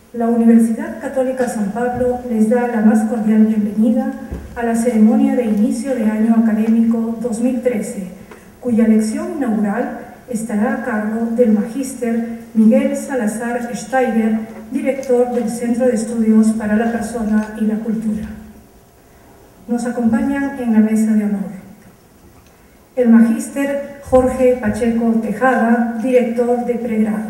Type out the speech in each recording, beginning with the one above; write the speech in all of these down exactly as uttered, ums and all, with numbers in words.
La Universidad Católica San Pablo les da la más cordial bienvenida a la ceremonia de inicio de año académico dos mil trece, cuya lección inaugural estará a cargo del magíster Miguel Salazar Steiger, director del Centro de Estudios para la Persona y la Cultura. Nos acompañan en la mesa de honor el magíster Jorge Pacheco Tejada, director de pregrado;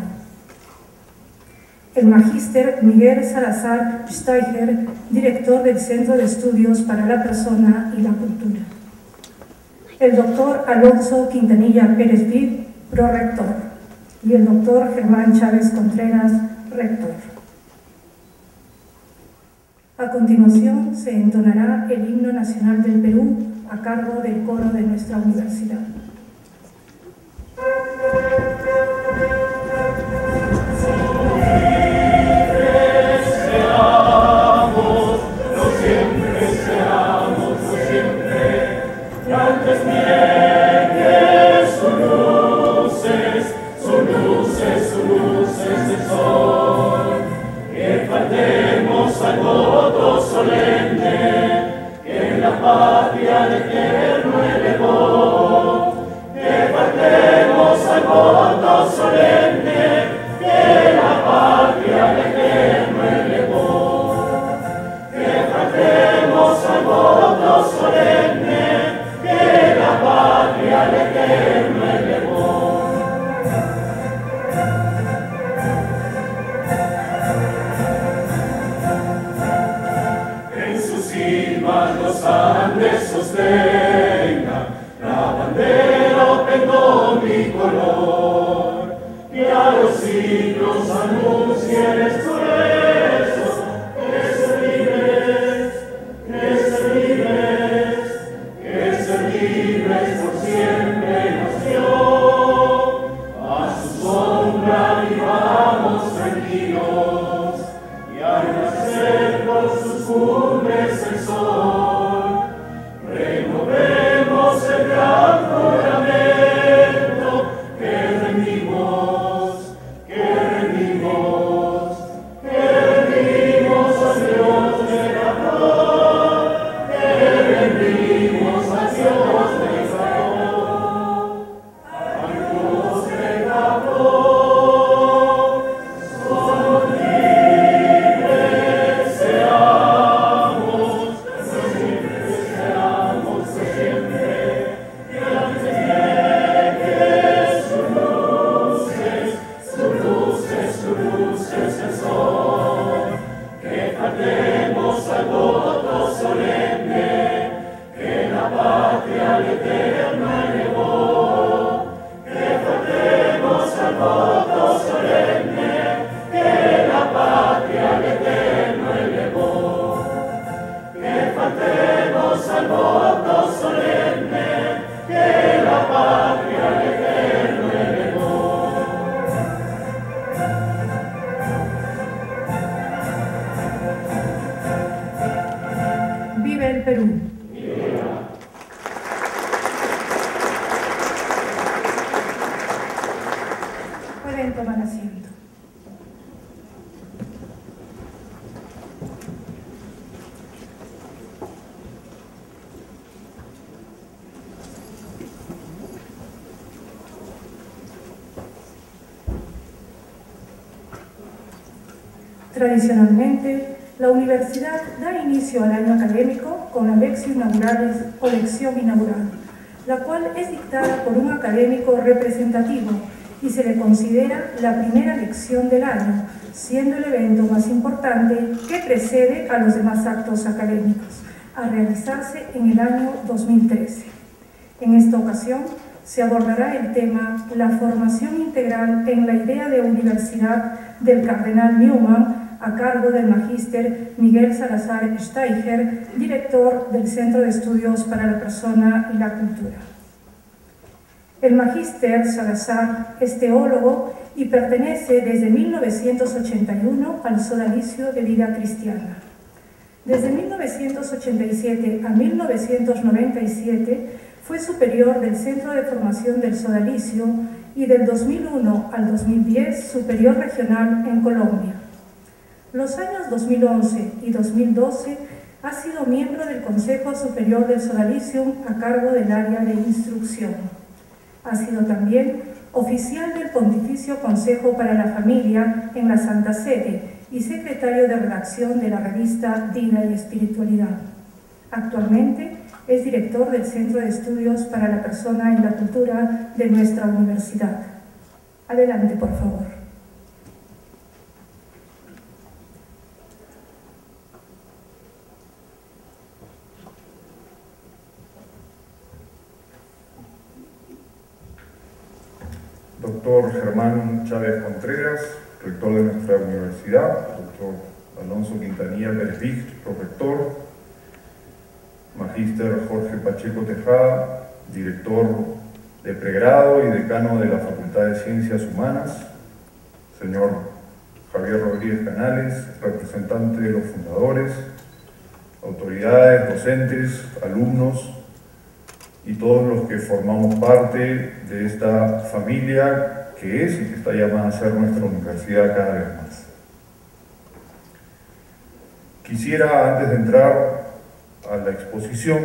el magíster Miguel Salazar Steiger, director del Centro de Estudios para la Persona y la Cultura; el doctor Alonso Quintanilla Pérez Vid, prorector, y el doctor Germán Chávez Contreras, rector. A continuación se entonará el himno nacional del Perú a cargo del coro de nuestra universidad. Tradicionalmente, la universidad da inicio al año académico con la lección inaugural, o lección inaugural, la cual es dictada por un académico representativo y se le considera la primera lección del año, siendo el evento más importante que precede a los demás actos académicos, a realizarse en el año dos mil trece. En esta ocasión se abordará el tema La formación integral en la idea de universidad del cardenal Newman, a cargo del magíster Miguel Salazar Steiger, director del Centro de Estudios para la Persona y la Cultura. El magíster Salazar es teólogo y pertenece desde mil novecientos ochenta y uno al Sodalicio de Vida Cristiana. Desde mil novecientos ochenta y siete a mil novecientos noventa y siete fue superior del Centro de Formación del Sodalicio y del dos mil uno al dos mil diez superior regional en Colombia. Los años dos mil once y dos mil doce ha sido miembro del Consejo Superior del Sodalicium a cargo del área de instrucción. Ha sido también oficial del Pontificio Consejo para la Familia en la Santa Sede y secretario de redacción de la revista Vida y Espiritualidad. Actualmente es director del Centro de Estudios para la Persona y la Cultura de nuestra universidad. Adelante, por favor. Doctor Germán Chávez Contreras, rector de nuestra universidad, doctor Alonso Quintanilla Pérez Vicht, prorector, magíster Jorge Pacheco Tejada, director de pregrado y decano de la Facultad de Ciencias Humanas, señor Javier Rodríguez Canales, representante de los fundadores, autoridades, docentes, alumnos y todos los que formamos parte de esta familia que es y que está llamada a ser nuestra universidad cada vez más. Quisiera, antes de entrar a la exposición,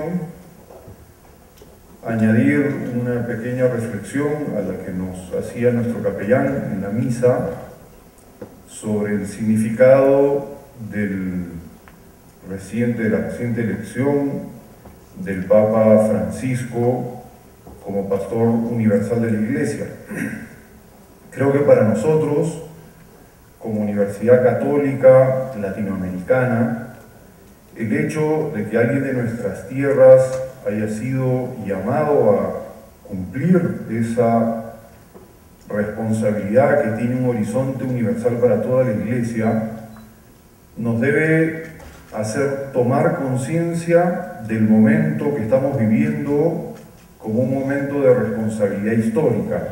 añadir una pequeña reflexión a la que nos hacía nuestro capellán en la misa sobre el significado del reciente, de la reciente elección del Papa Francisco como pastor universal de la Iglesia. Creo que para nosotros, como Universidad Católica Latinoamericana, el hecho de que alguien de nuestras tierras haya sido llamado a cumplir esa responsabilidad que tiene un horizonte universal para toda la Iglesia, nos debe hacer tomar conciencia del momento que estamos viviendo como un momento de responsabilidad histórica.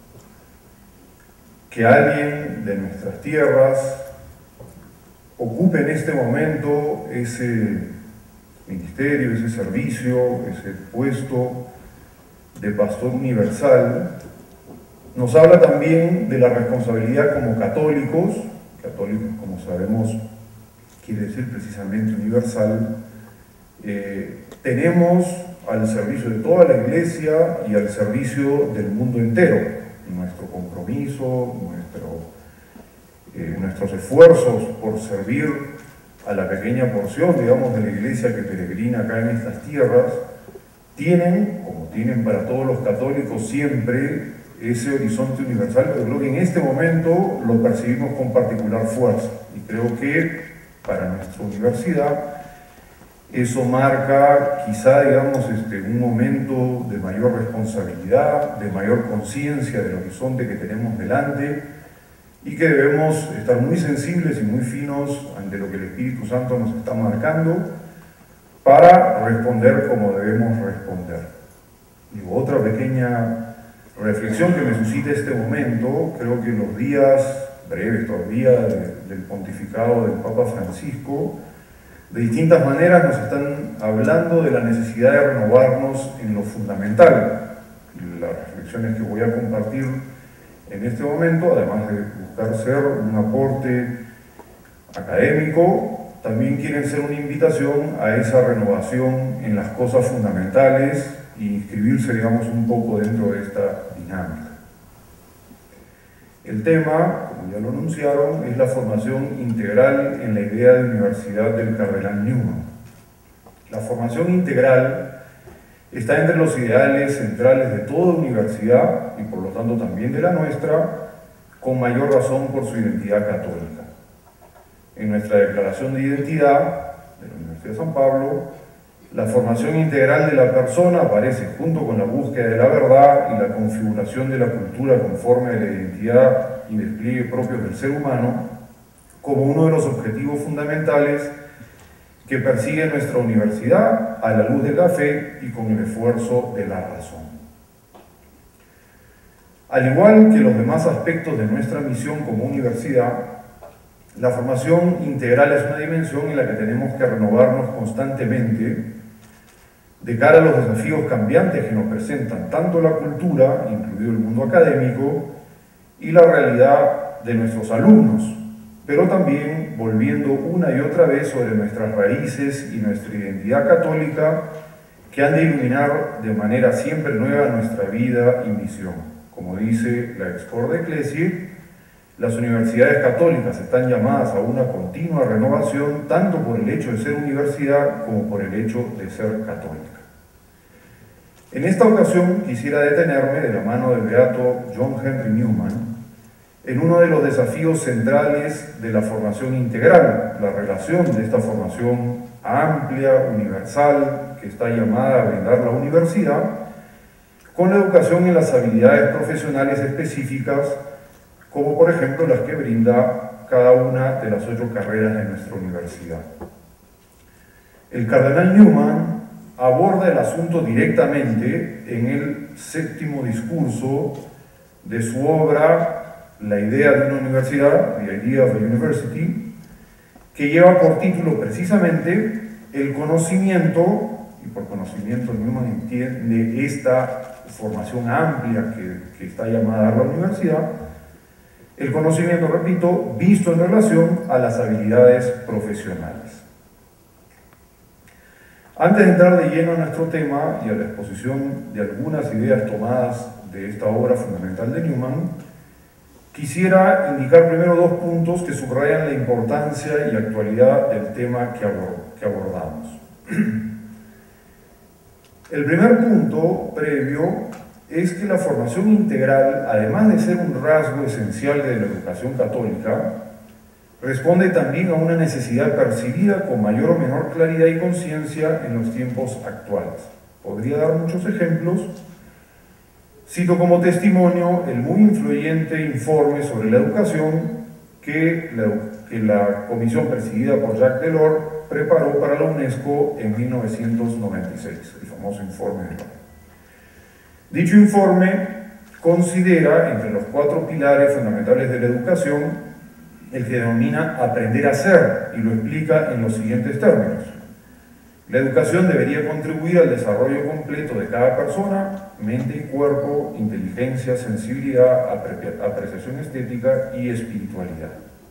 Que alguien de nuestras tierras ocupe en este momento ese ministerio, ese servicio, ese puesto de pastor universal, nos habla también de la responsabilidad como católicos, católicos como sabemos quiere decir precisamente universal, eh, tenemos al servicio de toda la Iglesia y al servicio del mundo entero. Nuestro compromiso, nuestro, eh, nuestros esfuerzos por servir a la pequeña porción, digamos, de la Iglesia que peregrina acá en estas tierras, tienen, como tienen para todos los católicos siempre, ese horizonte universal, pero creo que en este momento lo percibimos con particular fuerza. Y creo que para nuestra universidad eso marca quizá, digamos, este, un momento de mayor responsabilidad, de mayor conciencia del horizonte que tenemos delante y que debemos estar muy sensibles y muy finos ante lo que el Espíritu Santo nos está marcando para responder como debemos responder. Y otra pequeña reflexión que me suscita este momento, creo que en los días breves todavía de, del pontificado del Papa Francisco, de distintas maneras nos están hablando de la necesidad de renovarnos en lo fundamental. Las reflexiones que voy a compartir en este momento, además de buscar ser un aporte académico, también quieren ser una invitación a esa renovación en las cosas fundamentales e inscribirse, digamos, un poco dentro de esta dinámica. El tema, como ya lo anunciaron, es la formación integral en la idea de Universidad del Cardenal Newman. La formación integral está entre los ideales centrales de toda universidad y por lo tanto también de la nuestra, con mayor razón por su identidad católica. En nuestra declaración de identidad de la Universidad de San Pablo, la formación integral de la persona aparece junto con la búsqueda de la verdad y la configuración de la cultura conforme a la identidad y despliegue propios del ser humano como uno de los objetivos fundamentales que persigue nuestra universidad a la luz de la fe y con el esfuerzo de la razón. Al igual que los demás aspectos de nuestra misión como universidad, la formación integral es una dimensión en la que tenemos que renovarnos constantemente de cara a los desafíos cambiantes que nos presentan tanto la cultura, incluido el mundo académico, y la realidad de nuestros alumnos, pero también volviendo una y otra vez sobre nuestras raíces y nuestra identidad católica, que han de iluminar de manera siempre nueva nuestra vida y misión. Como dice la Ex Corde Ecclesiae, las universidades católicas están llamadas a una continua renovación, tanto por el hecho de ser universidad como por el hecho de ser católica. En esta ocasión quisiera detenerme de la mano del beato John Henry Newman en uno de los desafíos centrales de la formación integral, la relación de esta formación amplia, universal, que está llamada a brindar la universidad, con la educación en las habilidades profesionales específicas, como por ejemplo las que brinda cada una de las ocho carreras de nuestra universidad. El cardenal Newman aborda el asunto directamente en el séptimo discurso de su obra La idea de una universidad, The Idea of a University, que lleva por título precisamente el conocimiento, y por conocimiento Newman entiende esta formación amplia que, que está llamada a la universidad, el conocimiento, repito, visto en relación a las habilidades profesionales. Antes de entrar de lleno a nuestro tema y a la exposición de algunas ideas tomadas de esta obra fundamental de Newman, quisiera indicar primero dos puntos que subrayan la importancia y actualidad del tema que, abord que abordamos. El primer punto previo es que la formación integral, además de ser un rasgo esencial de la educación católica, responde también a una necesidad percibida con mayor o menor claridad y conciencia en los tiempos actuales. Podría dar muchos ejemplos. Cito como testimonio el muy influyente informe sobre la educación que la, que la comisión presidida por Jacques Delors preparó para la UNESCO en mil novecientos noventa y seis, el famoso informe de Delors. Dicho informe considera entre los cuatro pilares fundamentales de la educación el que denomina aprender a ser, y lo explica en los siguientes términos. La educación debería contribuir al desarrollo completo de cada persona, mente y cuerpo, inteligencia, sensibilidad, apre- apreciación estética y espiritualidad.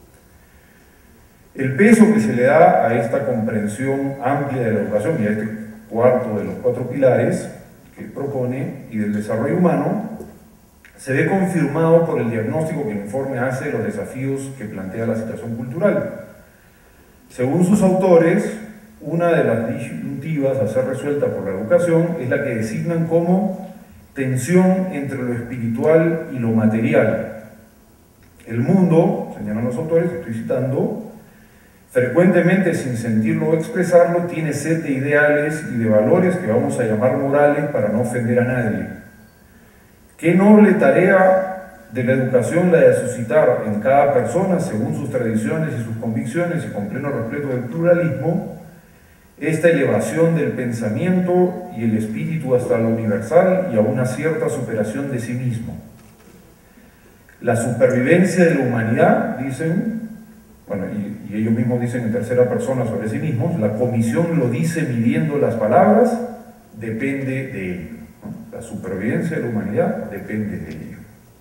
El peso que se le da a esta comprensión amplia de la educación y a este cuarto de los cuatro pilares que propone y del desarrollo humano se ve confirmado por el diagnóstico que el informe hace de los desafíos que plantea la situación cultural. Según sus autores, una de las disyuntivas a ser resuelta por la educación es la que designan como tensión entre lo espiritual y lo material. El mundo, señalan los autores, estoy citando, frecuentemente sin sentirlo o expresarlo, tiene sed de ideales y de valores que vamos a llamar morales para no ofender a nadie. Qué noble tarea de la educación la de suscitar en cada persona, según sus tradiciones y sus convicciones y con pleno respeto del pluralismo, esta elevación del pensamiento y el espíritu hasta lo universal y a una cierta superación de sí mismo. La supervivencia de la humanidad, dicen, bueno, y, y ellos mismos dicen en tercera persona sobre sí mismos, la comisión lo dice midiendo las palabras, depende de ello. ¿No? La supervivencia de la humanidad depende de ello.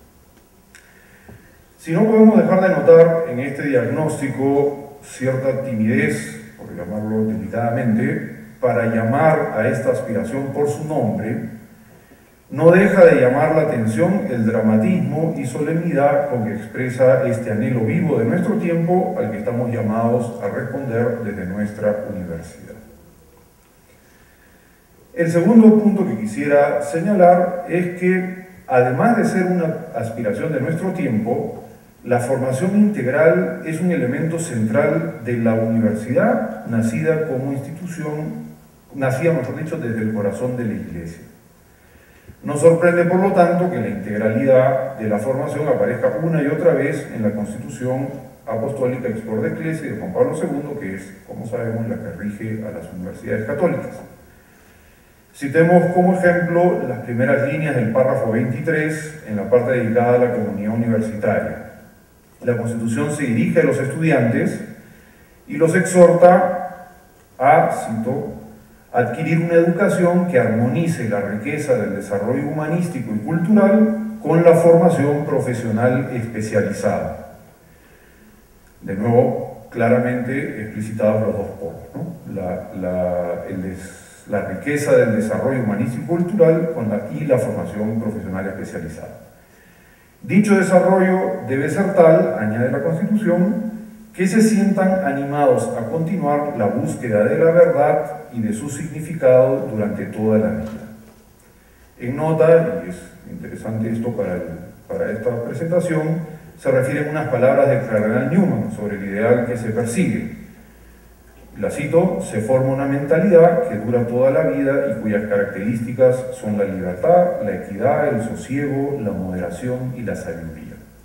Si no podemos dejar de notar en este diagnóstico cierta timidez, por llamarlo delicadamente, para llamar a esta aspiración por su nombre, no deja de llamar la atención el dramatismo y solemnidad con que expresa este anhelo vivo de nuestro tiempo al que estamos llamados a responder desde nuestra universidad. El segundo punto que quisiera señalar es que, además de ser una aspiración de nuestro tiempo, la formación integral es un elemento central de la universidad, nacida como institución, nacida, mejor dicho, desde el corazón de la Iglesia. Nos sorprende, por lo tanto, que la integralidad de la formación aparezca una y otra vez en la Constitución Apostólica Ex Corde Ecclesiae de Juan Pablo segundo, que es, como sabemos, la que rige a las universidades católicas. Citemos como ejemplo las primeras líneas del párrafo veintitrés en la parte dedicada a la comunidad universitaria. La Constitución se dirige a los estudiantes y los exhorta a, cito, adquirir una educación que armonice la riqueza del desarrollo humanístico y cultural con la formación profesional especializada. de nuevo, claramente explicitados los dos polos, ¿no? la, la, el des, la riqueza del desarrollo humanístico y cultural con la, y la formación profesional especializada. Dicho desarrollo debe ser tal, añade la Constitución, que se sientan animados a continuar la búsqueda de la verdad y de su significado durante toda la vida. En nota, y es interesante esto para, el, para esta presentación, se refieren unas palabras del cardenal Newman sobre el ideal que se persigue. La cito: se forma una mentalidad que dura toda la vida y cuyas características son la libertad, la equidad, el sosiego, la moderación y la sabiduría.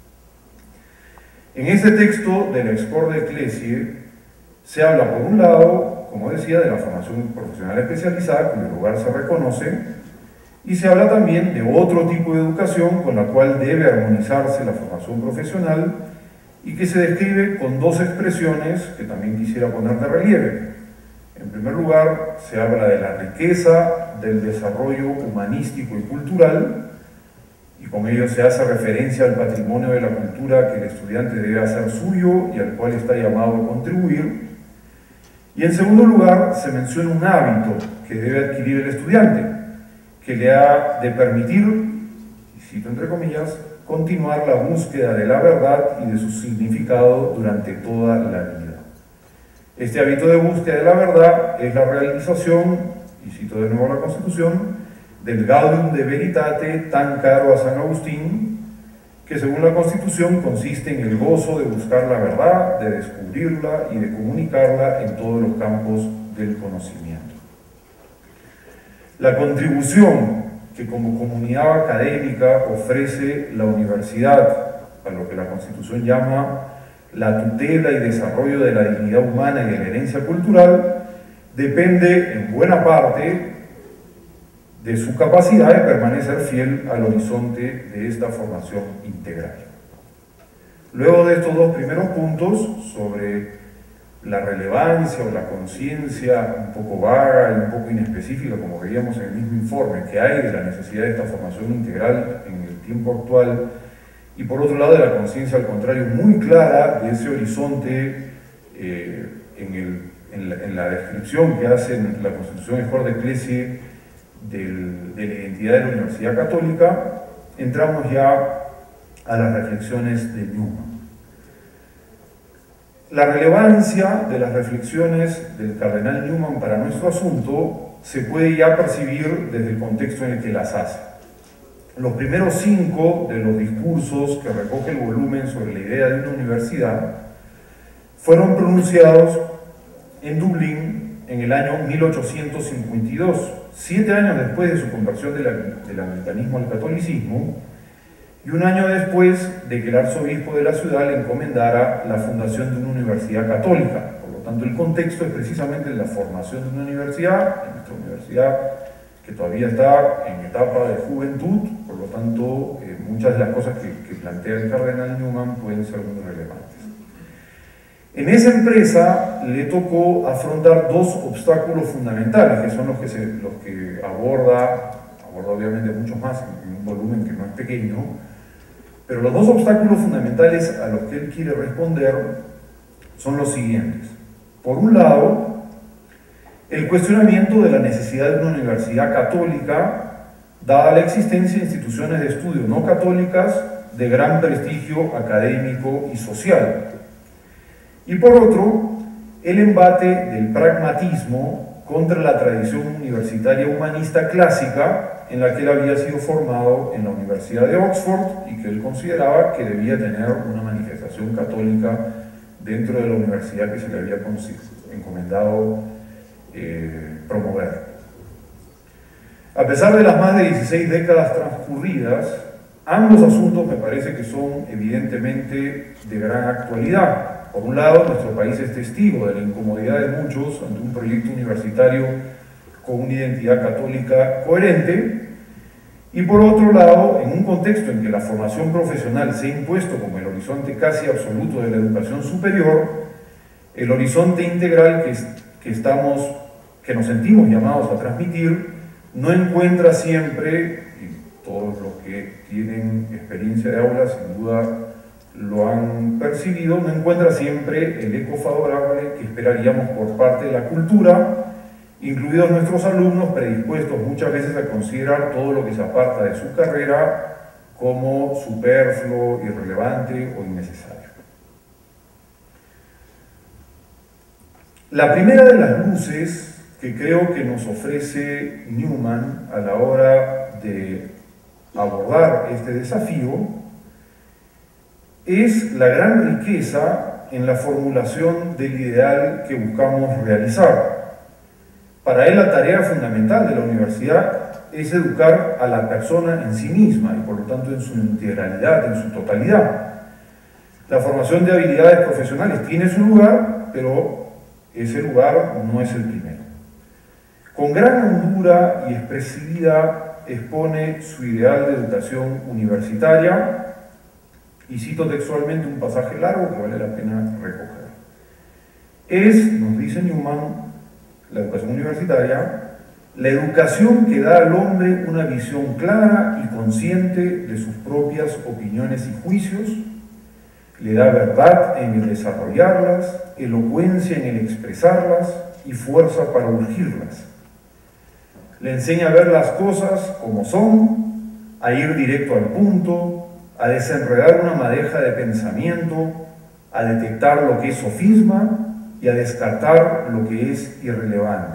En este texto del Ex Corde Ecclesiae se habla, por un lado, como decía, de la formación profesional especializada, cuyo lugar se reconoce, y se habla también de otro tipo de educación con la cual debe armonizarse la formación profesional y que se describe con dos expresiones que también quisiera poner de relieve. En primer lugar, se habla de la riqueza del desarrollo humanístico y cultural, y con ello se hace referencia al patrimonio de la cultura que el estudiante debe hacer suyo y al cual está llamado a contribuir. Y en segundo lugar, se menciona un hábito que debe adquirir el estudiante, que le ha de permitir, y cito entre comillas, continuar la búsqueda de la verdad y de su significado durante toda la vida. Este hábito de búsqueda de la verdad es la realización, y cito de nuevo la Constitución, del Gaudium de Veritate tan caro a San Agustín, que según la Constitución consiste en el gozo de buscar la verdad, de descubrirla y de comunicarla en todos los campos del conocimiento. La contribución que como comunidad académica ofrece la universidad a lo que la Constitución llama la tutela y desarrollo de la dignidad humana y de la herencia cultural depende en buena parte de su capacidad de permanecer fiel al horizonte de esta formación integral. Luego de estos dos primeros puntos sobre la relevancia o la conciencia un poco vaga y un poco inespecífica, como veíamos en el mismo informe, que hay de la necesidad de esta formación integral en el tiempo actual, y por otro lado de la conciencia al contrario muy clara de ese horizonte eh, en, el, en, la, en la descripción que hace en la Constitución Ex Corde Ecclesiae del, de la identidad de la Universidad Católica, entramos ya a las reflexiones de Newman. La relevancia de las reflexiones del cardenal Newman para nuestro asunto se puede ya percibir desde el contexto en el que las hace. Los primeros cinco de los discursos que recoge el volumen sobre la idea de una universidad fueron pronunciados en Dublín en el año mil ochocientos cincuenta y dos, siete años después de su conversión del, del anglicanismo al catolicismo, y un año después de que el arzobispo de la ciudad le encomendara la fundación de una universidad católica. Por lo tanto, el contexto es precisamente la formación de una universidad, en nuestra universidad que todavía está en etapa de juventud, por lo tanto, eh, muchas de las cosas que, que plantea el cardenal Newman pueden ser muy relevantes. En esa empresa le tocó afrontar dos obstáculos fundamentales, que son los que, se, los que aborda, aborda obviamente muchos más en un volumen que no es pequeño, pero los dos obstáculos fundamentales a los que él quiere responder son los siguientes. Por un lado, el cuestionamiento de la necesidad de una universidad católica, dada la existencia de instituciones de estudio no católicas de gran prestigio académico y social. Y por otro, el embate del pragmatismo contra la tradición universitaria humanista clásica en la que él había sido formado en la Universidad de Oxford y que él consideraba que debía tener una manifestación católica dentro de la universidad que se le había encomendado eh, promover. A pesar de las más de dieciséis décadas transcurridas, ambos asuntos me parece que son evidentemente de gran actualidad. Por un lado, nuestro país es testigo de la incomodidad de muchos ante un proyecto universitario con una identidad católica coherente, y por otro lado, en un contexto en que la formación profesional se ha impuesto como el horizonte casi absoluto de la educación superior, el horizonte integral que, que, estamos, que nos sentimos llamados a transmitir no encuentra siempre, y todos los que tienen experiencia de aula sin duda lo han percibido, no encuentra siempre el eco favorable que esperaríamos por parte de la cultura, incluidos nuestros alumnos predispuestos muchas veces a considerar todo lo que se aparta de su carrera como superfluo, irrelevante o innecesario. La primera de las luces que creo que nos ofrece Newman a la hora de abordar este desafío es la gran riqueza en la formulación del ideal que buscamos realizar. Para él la tarea fundamental de la universidad es educar a la persona en sí misma y por lo tanto en su integralidad, en su totalidad. La formación de habilidades profesionales tiene su lugar, pero ese lugar no es el primero. Con gran hondura y expresividad expone su ideal de educación universitaria y cito textualmente un pasaje largo que vale la pena recoger. Es, nos dice Newman, la educación universitaria, la educación que da al hombre una visión clara y consciente de sus propias opiniones y juicios, le da verdad en el desarrollarlas, elocuencia en el expresarlas y fuerza para urgirlas. Le enseña a ver las cosas como son, a ir directo al punto, a desenredar una madeja de pensamiento, a detectar lo que es sofisma y a descartar lo que es irrelevante.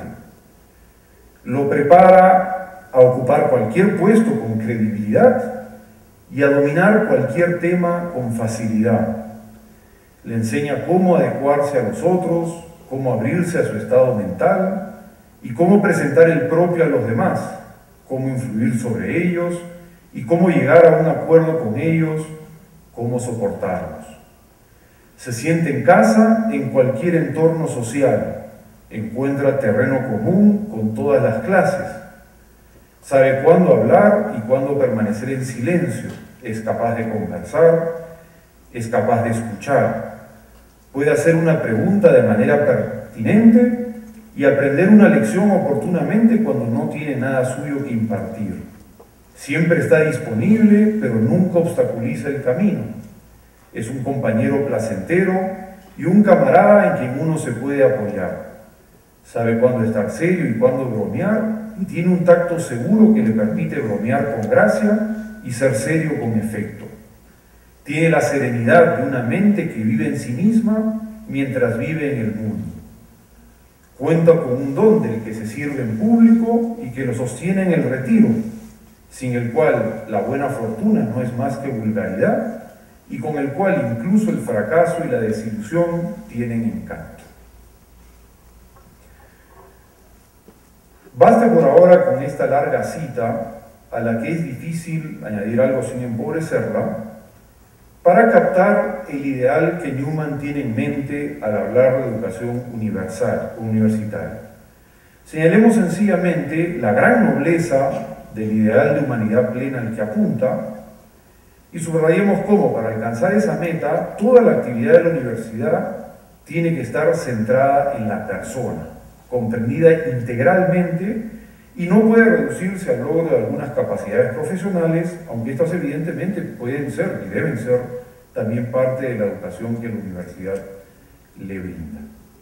Lo prepara a ocupar cualquier puesto con credibilidad y a dominar cualquier tema con facilidad. Le enseña cómo adecuarse a los otros, cómo abrirse a su estado mental y cómo presentar el propio a los demás, cómo influir sobre ellos y cómo llegar a un acuerdo con ellos, cómo soportarlos. Se siente en casa en cualquier entorno social, encuentra terreno común con todas las clases, sabe cuándo hablar y cuándo permanecer en silencio, es capaz de conversar, es capaz de escuchar, puede hacer una pregunta de manera pertinente y aprender una lección oportunamente cuando no tiene nada suyo que impartir. Siempre está disponible, pero nunca obstaculiza el camino. Es un compañero placentero y un camarada en quien uno se puede apoyar. Sabe cuándo estar serio y cuándo bromear, y tiene un tacto seguro que le permite bromear con gracia y ser serio con efecto. Tiene la serenidad de una mente que vive en sí misma mientras vive en el mundo. Cuenta con un don del que se sirve en público y que lo sostiene en el retiro, sin el cual la buena fortuna no es más que vulgaridad y con el cual incluso el fracaso y la desilusión tienen encanto. Basta por ahora con esta larga cita, a la que es difícil añadir algo sin empobrecerla, para captar el ideal que Newman tiene en mente al hablar de educación universal, universitaria. Señalemos sencillamente la gran nobleza del ideal de humanidad plena al que apunta y subrayemos cómo para alcanzar esa meta toda la actividad de la universidad tiene que estar centrada en la persona, comprendida integralmente y no puede reducirse al logro de algunas capacidades profesionales, aunque estas evidentemente pueden ser y deben ser también parte de la educación que la universidad le brinda.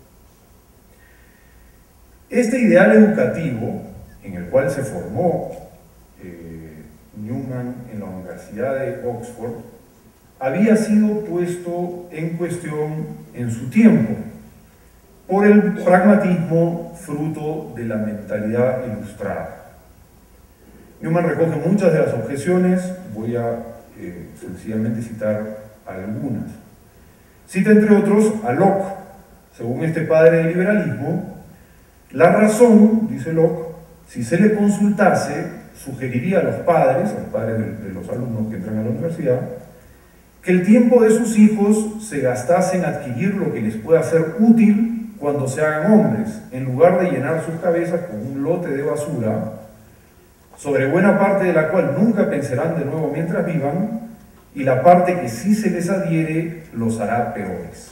Este ideal educativo, en el cual se formó eh, Newman en la Universidad de Oxford, había sido puesto en cuestión en su tiempo por el pragmatismo fruto de la mentalidad ilustrada. Newman recoge muchas de las objeciones, voy a eh, sencillamente citar algunas. Cita entre otros a Locke. Según este padre del liberalismo, la razón, dice Locke, si se le consultase, sugeriría a los padres, a los padres de, de los alumnos que entran a la universidad, que el tiempo de sus hijos se gastase en adquirir lo que les pueda ser útil cuando se hagan hombres, en lugar de llenar sus cabezas con un lote de basura, sobre buena parte de la cual nunca pensarán de nuevo mientras vivan, y la parte que sí se les adhiere los hará peores.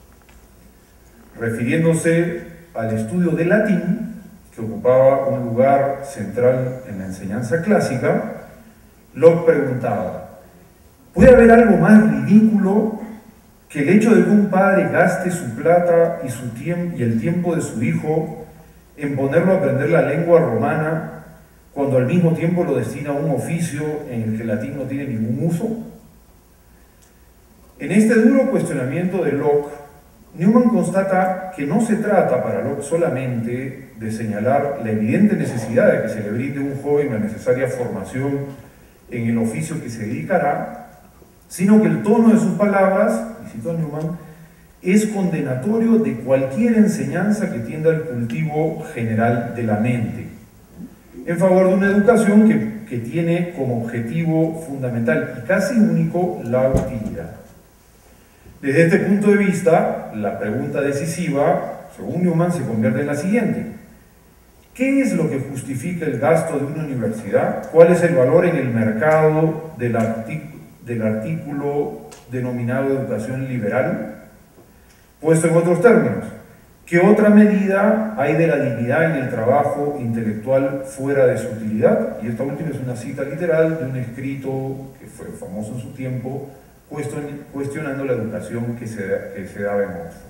Refiriéndose al estudio del latín, que ocupaba un lugar central en la enseñanza clásica, Locke preguntaba: ¿Puede haber algo más ridículo que el hecho de que un padre gaste su plata y, su tiempo, y el tiempo de su hijo en ponerlo a aprender la lengua romana cuando al mismo tiempo lo destina a un oficio en el que el latín no tiene ningún uso? En este duro cuestionamiento de Locke, Newman constata que no se trata para Locke solamente de señalar la evidente necesidad de que se le brinde a un joven la necesaria formación en el oficio que se dedicará, sino que el tono de sus palabras, y cito a Newman, es condenatorio de cualquier enseñanza que tienda al cultivo general de la mente, en favor de una educación que, que tiene como objetivo fundamental y casi único la utilidad. Desde este punto de vista, la pregunta decisiva, según Newman, se convierte en la siguiente: ¿qué es lo que justifica el gasto de una universidad? ¿Cuál es el valor en el mercado del, artic del artículo denominado educación liberal? Puesto en otros términos, ¿qué otra medida hay de la dignidad en el trabajo intelectual fuera de su utilidad? Y esta última es una cita literal de un escrito que fue famoso en su tiempo, cuestionando la educación que se, que se daba en Oxford.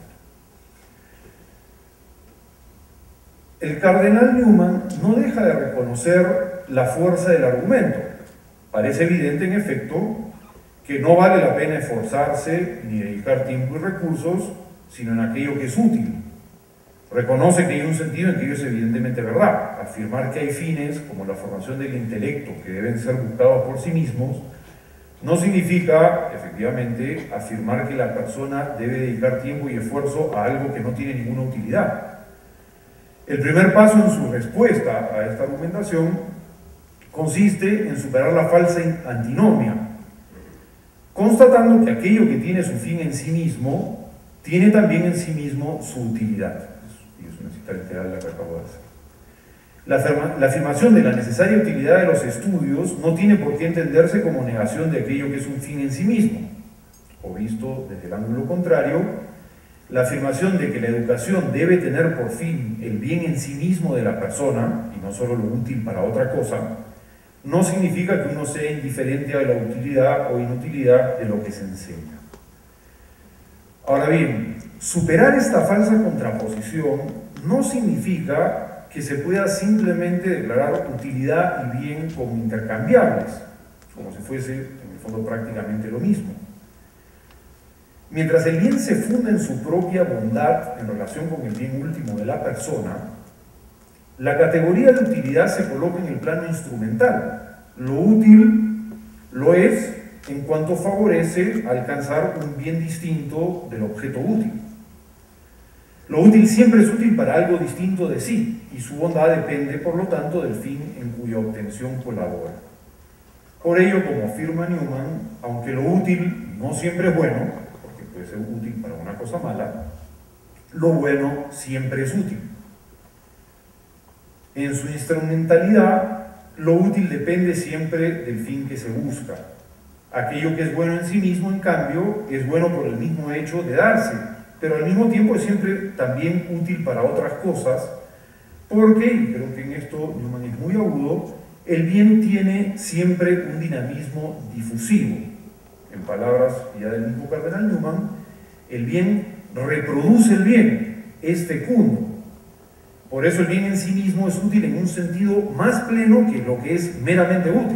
El cardenal Newman no deja de reconocer la fuerza del argumento. Parece evidente, en efecto, que no vale la pena esforzarse ni dedicar tiempo y recursos, sino en aquello que es útil. Reconoce que hay un sentido en que ello es evidentemente verdad. Afirmar que hay fines, como la formación del intelecto, que deben ser buscados por sí mismos, no significa, efectivamente, afirmar que la persona debe dedicar tiempo y esfuerzo a algo que no tiene ninguna utilidad. El primer paso en su respuesta a esta argumentación consiste en superar la falsa antinomia, constatando que aquello que tiene su fin en sí mismo, tiene también en sí mismo su utilidad. Y es una cita literal la que acabo de hacer. La, la afirmación de la necesaria utilidad de los estudios no tiene por qué entenderse como negación de aquello que es un fin en sí mismo, o visto desde el ángulo contrario, la afirmación de que la educación debe tener por fin el bien en sí mismo de la persona, y no solo lo útil para otra cosa, no significa que uno sea indiferente a la utilidad o inutilidad de lo que se enseña. Ahora bien, superar esta falsa contraposición no significa que se pueda simplemente declarar utilidad y bien como intercambiables, como si fuese, en el fondo, prácticamente lo mismo. Mientras el bien se funda en su propia bondad en relación con el bien último de la persona, la categoría de utilidad se coloca en el plano instrumental. Lo útil lo es en cuanto favorece alcanzar un bien distinto del objeto útil. Lo útil siempre es útil para algo distinto de sí, y su bondad depende, por lo tanto, del fin en cuya obtención colabora. Por ello, como afirma Newman, aunque lo útil no siempre es bueno, porque puede ser útil para una cosa mala, lo bueno siempre es útil. En su instrumentalidad, lo útil depende siempre del fin que se busca. Aquello que es bueno en sí mismo, en cambio, es bueno por el mismo hecho de darse, pero al mismo tiempo es siempre también útil para otras cosas, porque, y creo que en esto Newman es muy agudo, el bien tiene siempre un dinamismo difusivo. En palabras ya del mismo cardenal Newman, el bien reproduce el bien, es fecundo. Por eso el bien en sí mismo es útil en un sentido más pleno que lo que es meramente útil.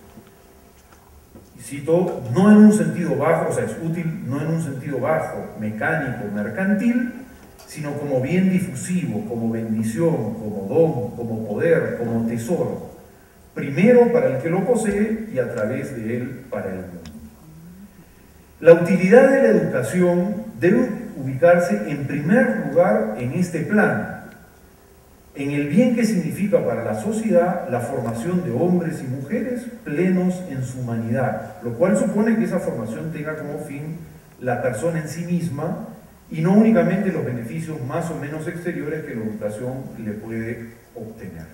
Y cito, no en un sentido bajo, o sea, es útil no en un sentido bajo, mecánico, mercantil, sino como bien difusivo, como bendición, como don, como poder, como tesoro. Primero para el que lo posee y a través de él para el mundo. La utilidad de la educación debe ubicarse en primer lugar en este plano, en el bien que significa para la sociedad la formación de hombres y mujeres plenos en su humanidad, lo cual supone que esa formación tenga como fin la persona en sí misma y no únicamente los beneficios más o menos exteriores que la educación le puede obtener.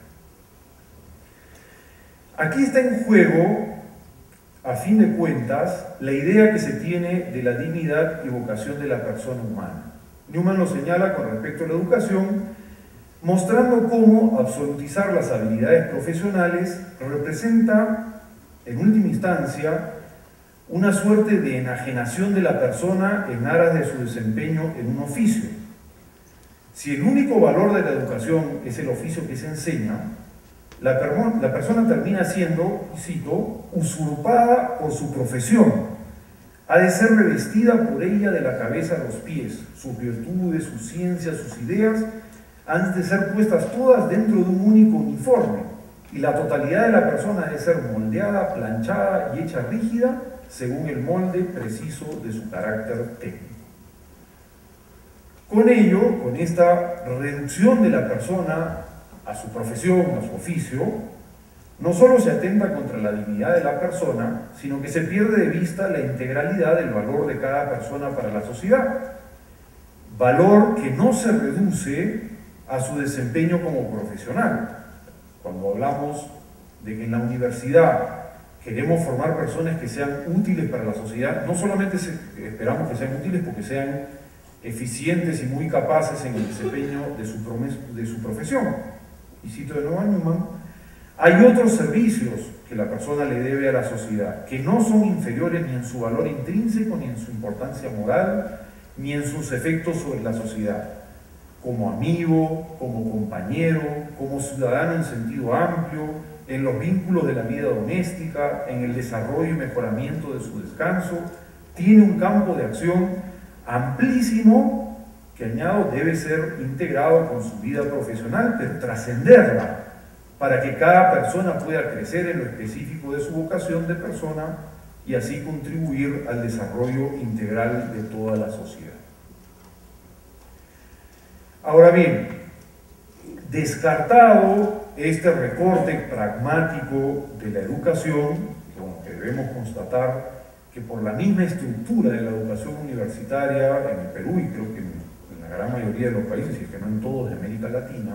Aquí está en juego, a fin de cuentas, la idea que se tiene de la dignidad y vocación de la persona humana. Newman lo señala con respecto a la educación, mostrando cómo absolutizar las habilidades profesionales representa, en última instancia, una suerte de enajenación de la persona en aras de su desempeño en un oficio. Si el único valor de la educación es el oficio que se enseña, la, la persona termina siendo, cito, usurpada por su profesión. Ha de ser revestida por ella de la cabeza a los pies. Sus virtudes, sus ciencias, sus ideas han de ser puestas todas dentro de un único uniforme, y la totalidad de la persona ha de ser moldeada, planchada y hecha rígida según el molde preciso de su carácter técnico. Con ello, con esta reducción de la persona a su profesión, a su oficio, no solo se atenta contra la dignidad de la persona, sino que se pierde de vista la integralidad del valor de cada persona para la sociedad. Valor que no se reduce a su desempeño como profesional. Cuando hablamos de que en la universidad queremos formar personas que sean útiles para la sociedad, no solamente se, esperamos que sean útiles porque sean eficientes y muy capaces en el desempeño de su, de su profesión. Y cito de nuevo a Newman: hay otros servicios que la persona le debe a la sociedad, que no son inferiores ni en su valor intrínseco, ni en su importancia moral, ni en sus efectos sobre la sociedad. Como amigo, como compañero, como ciudadano en sentido amplio, en los vínculos de la vida doméstica, en el desarrollo y mejoramiento de su descanso, tiene un campo de acción amplísimo que, añado, debe ser integrado con su vida profesional, pero trascenderla, para que cada persona pueda crecer en lo específico de su vocación de persona y así contribuir al desarrollo integral de toda la sociedad. Ahora bien, descartado este recorte pragmático de la educación, bueno, que debemos constatar que por la misma estructura de la educación universitaria en el Perú, y creo que en, en la gran mayoría de los países, y es que no en todos de América Latina,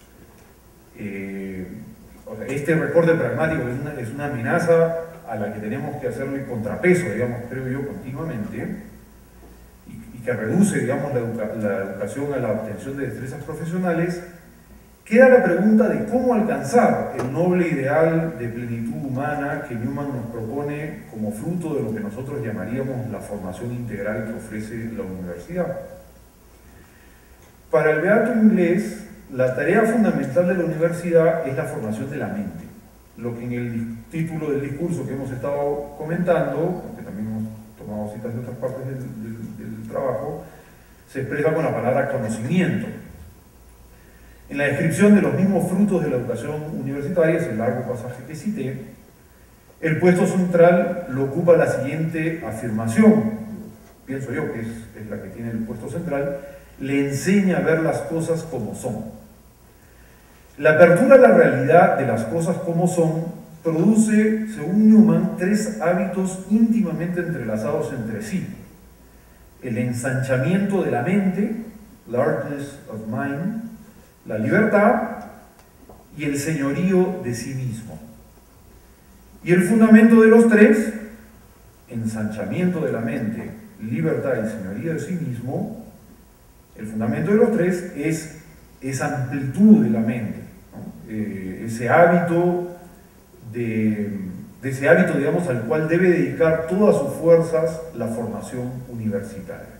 eh, o sea, este recorte pragmático es una, es una amenaza a la que tenemos que hacerle contrapeso, digamos, creo yo, continuamente, que reduce, digamos, la, educa la educación a la obtención de destrezas profesionales. Queda la pregunta de cómo alcanzar el noble ideal de plenitud humana que Newman nos propone como fruto de lo que nosotros llamaríamos la formación integral que ofrece la universidad. Para el beato inglés, la tarea fundamental de la universidad es la formación de la mente, lo que en el título del discurso que hemos estado comentando, aunque también hemos tomado citas de otras partes del, del trabajo, se expresa con la palabra conocimiento. En la descripción de los mismos frutos de la educación universitaria, es el largo pasaje que cité, el puesto central lo ocupa la siguiente afirmación, pienso yo que es, es la que tiene el puesto central: le enseña a ver las cosas como son. La apertura a la realidad de las cosas como son produce, según Newman, tres hábitos íntimamente entrelazados entre sí: el ensanchamiento de la mente, largeness of mind, la libertad y el señorío de sí mismo. Y el fundamento de los tres, ensanchamiento de la mente, libertad y señorío de sí mismo, el fundamento de los tres es esa amplitud de la mente, ¿no? eh, ese hábito de... de ese hábito, digamos, al cual debe dedicar todas sus fuerzas la formación universitaria.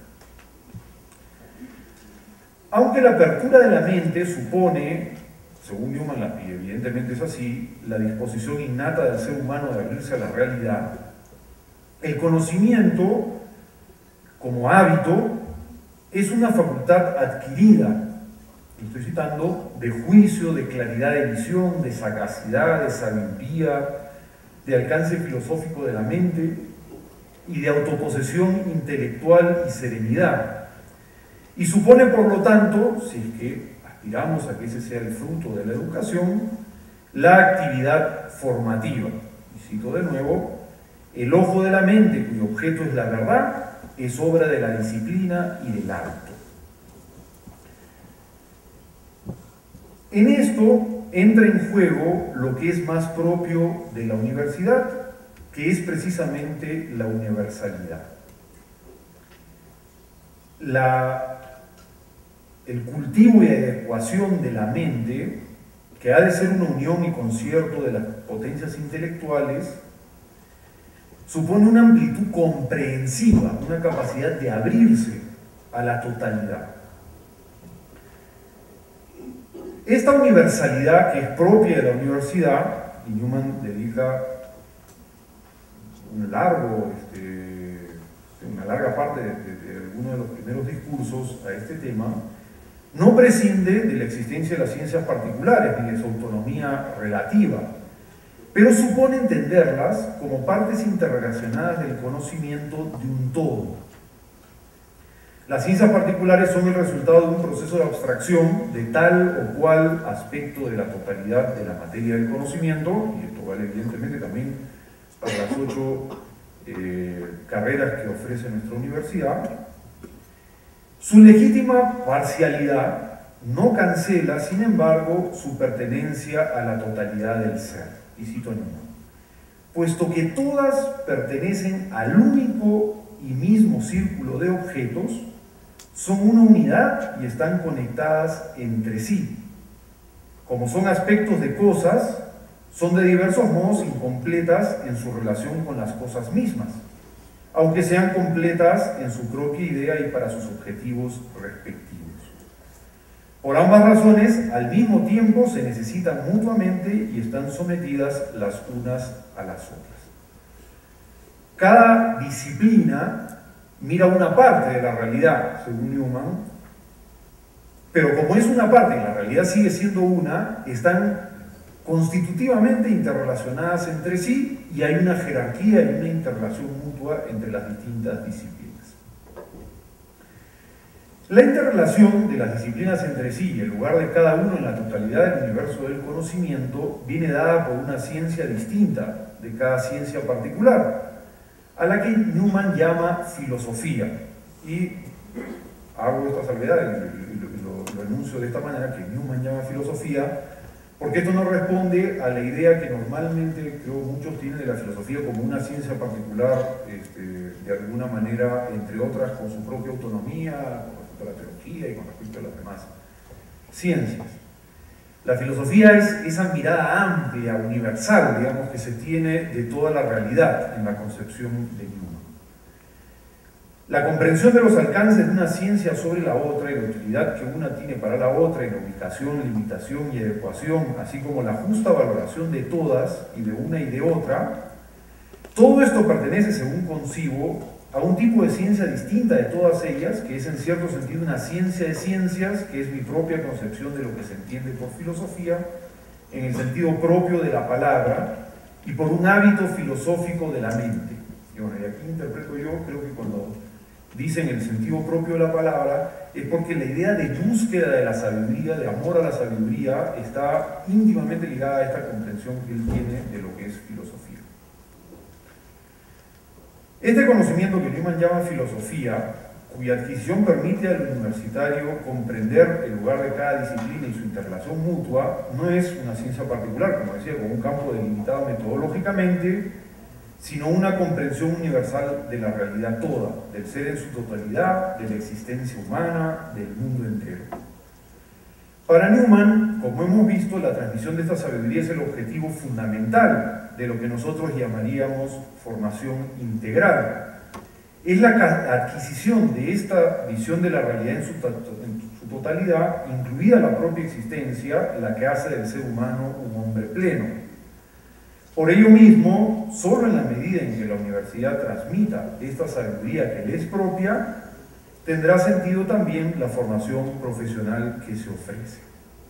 Aunque la apertura de la mente supone, según Newman, y evidentemente es así, la disposición innata del ser humano de abrirse a la realidad, el conocimiento, como hábito, es una facultad adquirida, estoy citando, de juicio, de claridad de visión, de sagacidad, de sabiduría, de alcance filosófico de la mente y de autoposesión intelectual y serenidad. Y supone, por lo tanto, si es que aspiramos a que ese sea el fruto de la educación, la actividad formativa. Y cito de nuevo: el ojo de la mente, cuyo objeto es la verdad, es obra de la disciplina y del arte. En esto entra en juego lo que es más propio de la universidad, que es precisamente la universalidad. La, el cultivo y adecuación de la mente, que ha de ser una unión y concierto de las potencias intelectuales, supone una amplitud comprensiva, una capacidad de abrirse a la totalidad. Esta universalidad que es propia de la universidad, y Newman dedica un largo, este, una larga parte de, de, de algunos de los primeros discursos a este tema, no prescinde de la existencia de las ciencias particulares ni de su autonomía relativa, pero supone entenderlas como partes interrelacionadas del conocimiento de un todo. Las ciencias particulares son el resultado de un proceso de abstracción de tal o cual aspecto de la totalidad de la materia del conocimiento, y esto vale evidentemente también para las ocho eh, carreras que ofrece nuestra universidad. Su legítima parcialidad no cancela, sin embargo, su pertenencia a la totalidad del ser. Y cito a Newman: puesto que todas pertenecen al único y mismo círculo de objetos, son una unidad y están conectadas entre sí. Como son aspectos de cosas, son de diversos modos incompletas en su relación con las cosas mismas, aunque sean completas en su propia idea y para sus objetivos respectivos. Por ambas razones, al mismo tiempo se necesitan mutuamente y están sometidas las unas a las otras. Cada disciplina mira una parte de la realidad, según Newman, pero como es una parte y la realidad sigue siendo una, están constitutivamente interrelacionadas entre sí y hay una jerarquía y una interrelación mutua entre las distintas disciplinas. La interrelación de las disciplinas entre sí y el lugar de cada uno en la totalidad del universo del conocimiento viene dada por una ciencia distinta de cada ciencia particular, a la que Newman llama filosofía. Y hago esta salvedad y lo, lo, lo enuncio de esta manera, que Newman llama filosofía, porque esto no responde a la idea que normalmente creo muchos tienen de la filosofía como una ciencia particular, este, de alguna manera, entre otras, con su propia autonomía, con respecto a la teología y con respecto a las demás ciencias. La filosofía es esa mirada amplia, universal, digamos, que se tiene de toda la realidad en la concepción de Newman. La comprensión de los alcances de una ciencia sobre la otra y la utilidad que una tiene para la otra y la ubicación, limitación y adecuación, así como la justa valoración de todas y de una y de otra, todo esto pertenece, según concibo, a un tipo de ciencia distinta de todas ellas, que es en cierto sentido una ciencia de ciencias, que es mi propia concepción de lo que se entiende por filosofía, en el sentido propio de la palabra, y por un hábito filosófico de la mente. Y bueno, y aquí interpreto yo, creo que cuando dicen el sentido propio de la palabra, es porque la idea de búsqueda de la sabiduría, de amor a la sabiduría, está íntimamente ligada a esta comprensión que él tiene de lo que es filosofía. Este conocimiento que Newman llama filosofía, cuya adquisición permite al universitario comprender el lugar de cada disciplina y su interrelación mutua, no es una ciencia particular, como decía, con un campo delimitado metodológicamente, sino una comprensión universal de la realidad toda, del ser en su totalidad, de la existencia humana, del mundo entero. Para Newman, como hemos visto, la transmisión de esta sabiduría es el objetivo fundamental de lo que nosotros llamaríamos formación integral. Es la adquisición de esta visión de la realidad en su, en su totalidad, incluida la propia existencia, la que hace del ser humano un hombre pleno. Por ello mismo, solo en la medida en que la universidad transmita esta sabiduría que le es propia, tendrá sentido también la formación profesional que se ofrece.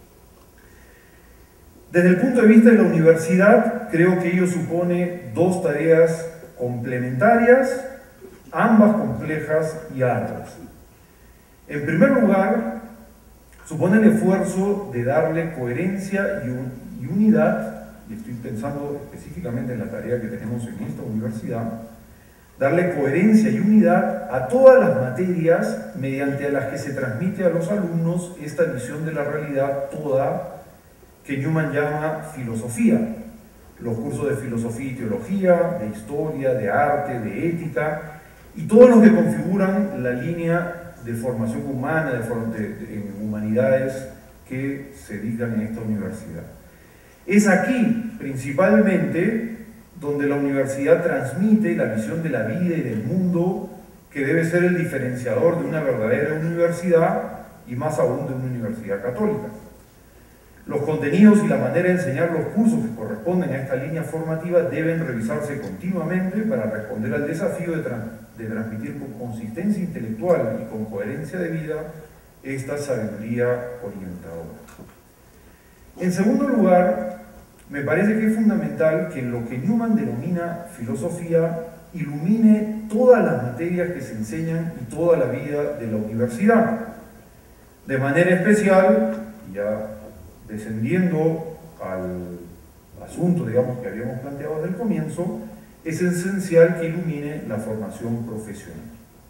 Desde el punto de vista de la universidad, creo que ello supone dos tareas complementarias, ambas complejas y arduas. En primer lugar, supone el esfuerzo de darle coherencia y, un, y unidad, y estoy pensando específicamente en la tarea que tenemos en esta universidad, darle coherencia y unidad a todas las materias mediante las que se transmite a los alumnos esta visión de la realidad toda que Newman llama filosofía. Los cursos de filosofía y teología, de historia, de arte, de ética, y todos los que configuran la línea de formación humana, de, de, de, en humanidades que se dictan en esta universidad. Es aquí, principalmente, donde la universidad transmite la visión de la vida y del mundo que debe ser el diferenciador de una verdadera universidad y más aún de una universidad católica. Los contenidos y la manera de enseñar los cursos que corresponden a esta línea formativa deben revisarse continuamente para responder al desafío de, tra de transmitir con consistencia intelectual y con coherencia de vida esta sabiduría orientadora. En segundo lugar, me parece que es fundamental que lo que Newman denomina filosofía ilumine todas las materias que se enseñan y toda la vida de la universidad. De manera especial, ya descendiendo al asunto, digamos, que habíamos planteado desde el comienzo, es esencial que ilumine la formación profesional.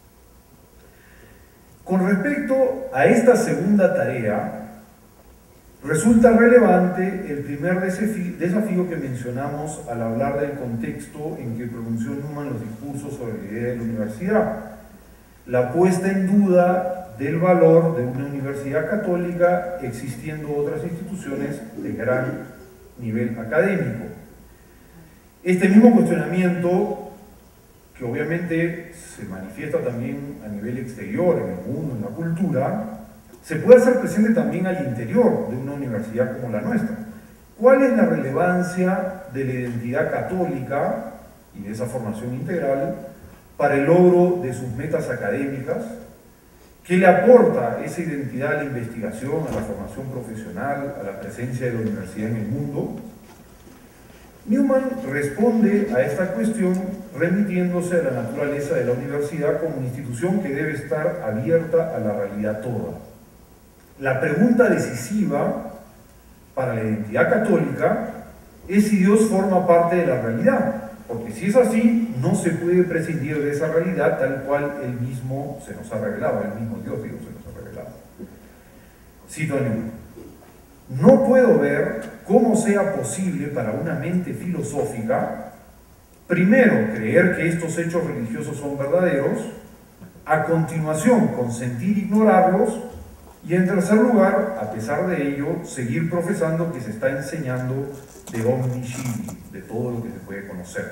Con respecto a esta segunda tarea, resulta relevante el primer desafío que mencionamos al hablar del contexto en que pronunció Newman los discursos sobre la idea de la universidad, la puesta en duda del valor de una universidad católica existiendo otras instituciones de gran nivel académico. Este mismo cuestionamiento, que obviamente se manifiesta también a nivel exterior, en el mundo, en la cultura, se puede hacer presente también al interior de una universidad como la nuestra. ¿Cuál es la relevancia de la identidad católica y de esa formación integral para el logro de sus metas académicas? ¿Qué le aporta esa identidad a la investigación, a la formación profesional, a la presencia de la universidad en el mundo? Newman responde a esta cuestión remitiéndose a la naturaleza de la universidad como una institución que debe estar abierta a la realidad toda. La pregunta decisiva para la identidad católica es si Dios forma parte de la realidad, porque si es así, no se puede prescindir de esa realidad tal cual Él mismo se nos ha revelado, el mismo Dios, digo, se nos ha revelado. Cito a Newman: no puedo ver cómo sea posible para una mente filosófica, primero, creer que estos hechos religiosos son verdaderos, a continuación, consentir ignorarlos, y en tercer lugar, a pesar de ello, seguir profesando que se está enseñando de omni scibili, de todo lo que se puede conocer.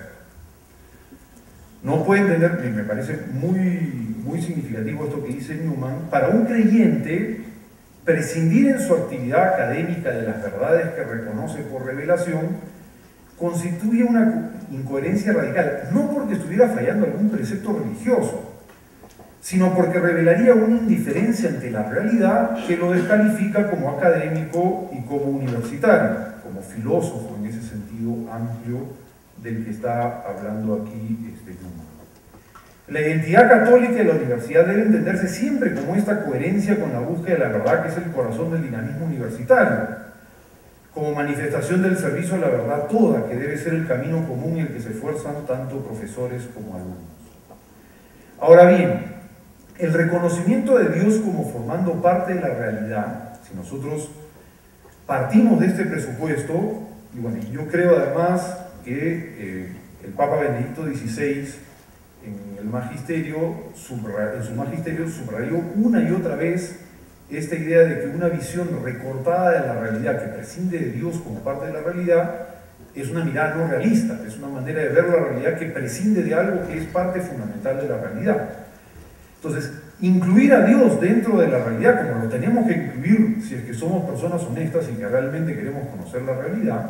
No puede entender, me parece muy, muy significativo esto que dice Newman, para un creyente, prescindir en su actividad académica de las verdades que reconoce por revelación constituye una incoherencia radical, no porque estuviera fallando algún precepto religioso, sino porque revelaría una indiferencia ante la realidad que lo descalifica como académico y como universitario, como filósofo en ese sentido amplio del que está hablando aquí este Newman. La identidad católica de la universidad debe entenderse siempre como esta coherencia con la búsqueda de la verdad, que es el corazón del dinamismo universitario, como manifestación del servicio a la verdad toda, que debe ser el camino común en el que se esfuerzan tanto profesores como alumnos. Ahora bien, el reconocimiento de Dios como formando parte de la realidad, si nosotros partimos de este presupuesto, y bueno, yo creo además que eh, el Papa Benedicto dieciséis en el magisterio, en su magisterio subrayó una y otra vez esta idea de que una visión recortada de la realidad que prescinde de Dios como parte de la realidad es una mirada no realista, es una manera de ver la realidad que prescinde de algo que es parte fundamental de la realidad. Entonces, incluir a Dios dentro de la realidad, como lo tenemos que incluir si es que somos personas honestas y que realmente queremos conocer la realidad,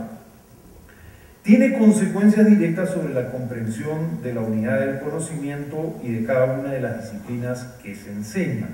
tiene consecuencias directas sobre la comprensión de la unidad del conocimiento y de cada una de las disciplinas que se enseñan.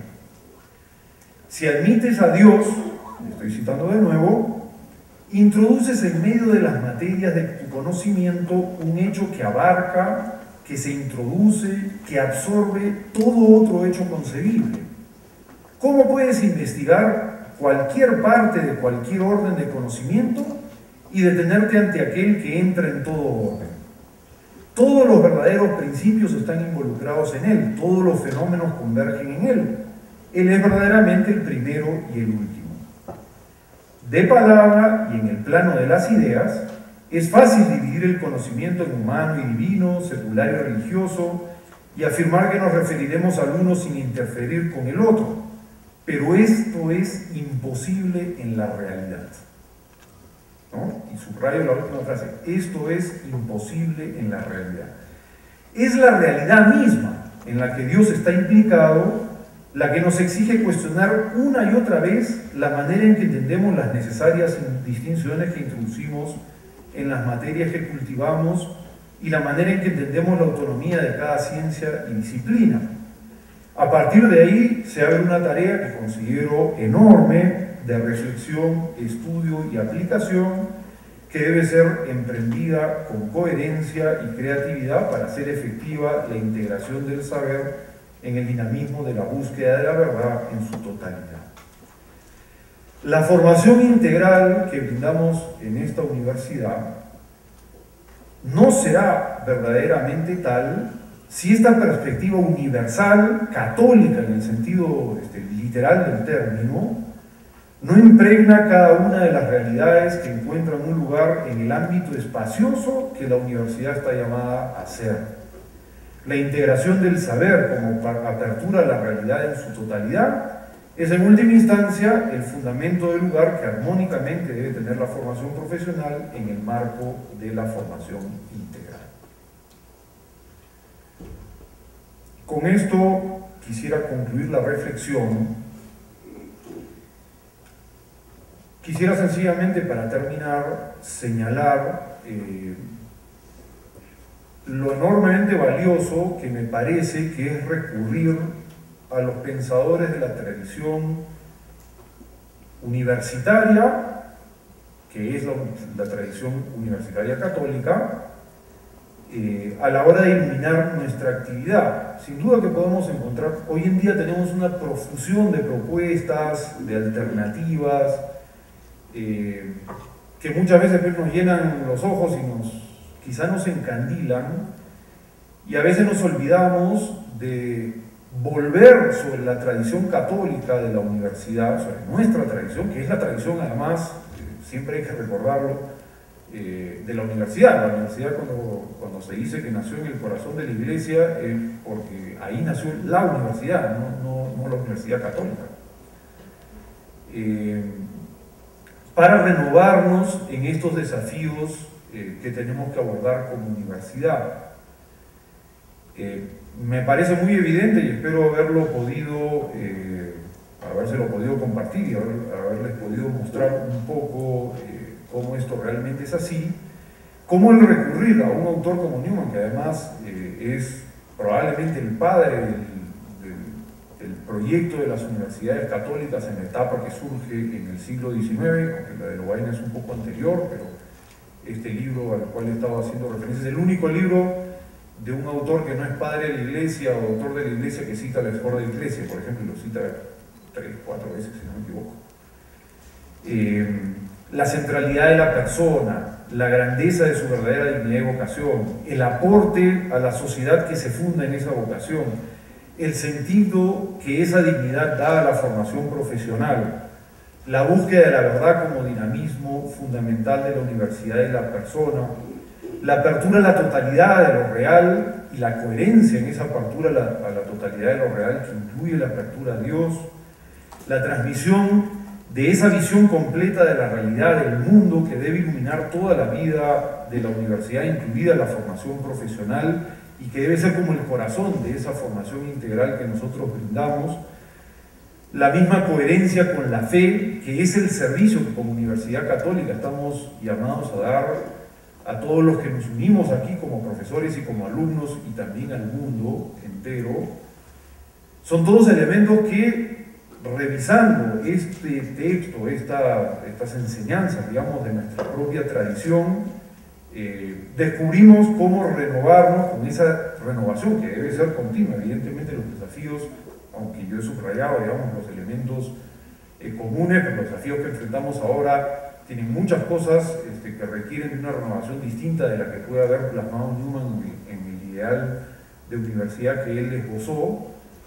Si admites a Dios, estoy citando de nuevo, introduces en medio de las materias de tu conocimiento un hecho que abarca, que se introduce, que absorbe todo otro hecho concebible. ¿Cómo puedes investigar cualquier parte de cualquier orden de conocimiento y detenerte ante aquel que entra en todo orden? Todos los verdaderos principios están involucrados en él, todos los fenómenos convergen en él. Él es verdaderamente el primero y el último. De palabra y en el plano de las ideas, es fácil dividir el conocimiento en humano y divino, secular y religioso, y afirmar que nos referiremos al uno sin interferir con el otro, pero esto es imposible en la realidad, ¿no? Y subrayo la última frase, esto es imposible en la realidad. Es la realidad misma en la que Dios está implicado la que nos exige cuestionar una y otra vez la manera en que entendemos las necesarias distinciones que introducimos en las materias que cultivamos y la manera en que entendemos la autonomía de cada ciencia y disciplina. A partir de ahí se abre una tarea que considero enorme de reflexión, estudio y aplicación que debe ser emprendida con coherencia y creatividad para hacer efectiva la integración del saber en el dinamismo de la búsqueda de la verdad en su totalidad. La formación integral que brindamos en esta universidad no será verdaderamente tal si esta perspectiva universal, católica en el sentido este, literal del término, no impregna cada una de las realidades que encuentran un lugar en el ámbito espacioso que la universidad está llamada a ser. La integración del saber como apertura a la realidad en su totalidad es en última instancia el fundamento del lugar que armónicamente debe tener la formación profesional en el marco de la formación integral. Con esto quisiera concluir la reflexión. Quisiera sencillamente, para terminar, señalar eh, lo enormemente valioso que me parece que es recurrir a los pensadores de la tradición universitaria, que es la, la tradición universitaria católica, eh, a la hora de iluminar nuestra actividad. Sin duda que podemos encontrar, hoy en día tenemos una profusión de propuestas, de alternativas, eh, que muchas veces nos llenan los ojos y nos quizá nos encandilan, y a veces nos olvidamos de volver sobre la tradición católica de la universidad, sobre nuestra tradición, que es la tradición además, eh, siempre hay que recordarlo, eh, de la universidad. La universidad, cuando, cuando se dice que nació en el corazón de la iglesia, es eh, porque ahí nació la universidad, no, no, no la universidad católica. Eh, para renovarnos en estos desafíos eh, que tenemos que abordar como universidad. Eh, me parece muy evidente, y espero haberlo podido, eh, habérselo podido compartir y haber, haberles podido mostrar un poco eh, cómo esto realmente es así, cómo el recurrir a un autor como Newman, que además eh, es probablemente el padre del, del, del proyecto de las universidades católicas en la etapa que surge en el siglo diecinueve, aunque la de Lovaina es un poco anterior, pero este libro al cual he estado haciendo referencia es el único libro de un autor que no es padre de la iglesia o autor de la iglesia que cita la escuela de la iglesia, por ejemplo, y lo cita tres, cuatro veces, si no me equivoco. Eh, la centralidad de la persona, la grandeza de su verdadera dignidad y vocación, el aporte a la sociedad que se funda en esa vocación, el sentido que esa dignidad da a la formación profesional, la búsqueda de la verdad como dinamismo fundamental de la universidad y la persona, la apertura a la totalidad de lo real y la coherencia en esa apertura a la, a la totalidad de lo real que incluye la apertura a Dios, la transmisión de esa visión completa de la realidad del mundo que debe iluminar toda la vida de la universidad, incluida la formación profesional, y que debe ser como el corazón de esa formación integral que nosotros brindamos, la misma coherencia con la fe, que es el servicio que como Universidad Católica estamos llamados a dar a todos los que nos unimos aquí como profesores y como alumnos y también al mundo entero. Son todos elementos que, revisando este texto, esta, estas enseñanzas, digamos, de nuestra propia tradición, eh, descubrimos cómo renovarnos con esa renovación que debe ser continua. Evidentemente los desafíos, aunque yo he subrayado, digamos, los elementos eh, comunes, pero los desafíos que enfrentamos ahora tienen muchas cosas este, que requieren de una renovación distinta de la que puede haber plasmado Newman en, en el ideal de universidad que él esbozó.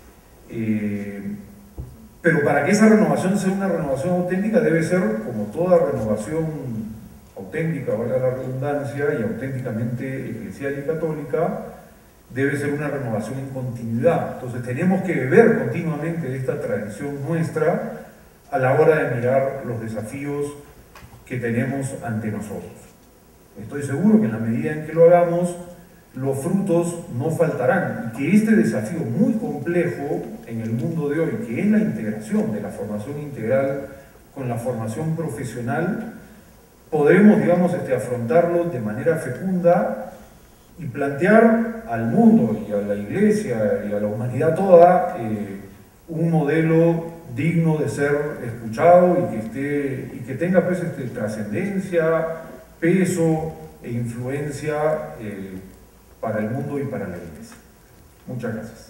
Eh, pero para que esa renovación sea una renovación auténtica, debe ser, como toda renovación auténtica, valga la redundancia, y auténticamente eclesial y católica, debe ser una renovación en continuidad. Entonces tenemos que beber continuamente de esta tradición nuestra a la hora de mirar los desafíos que tenemos ante nosotros. Estoy seguro que en la medida en que lo hagamos, los frutos no faltarán y que este desafío muy complejo en el mundo de hoy, que es la integración de la formación integral con la formación profesional, podremos, digamos, este, afrontarlo de manera fecunda y plantear al mundo y a la Iglesia y a la humanidad toda eh, un modelo digno de ser escuchado y que, esté, y que tenga pues, este, trascendencia, peso e influencia eh, para el mundo y para la Iglesia. Muchas gracias.